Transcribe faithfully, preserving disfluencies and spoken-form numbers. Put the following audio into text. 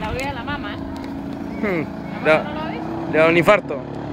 la olvida la mamá. Hmm, ¿La Le mamá no lo ha visto? le da un infarto.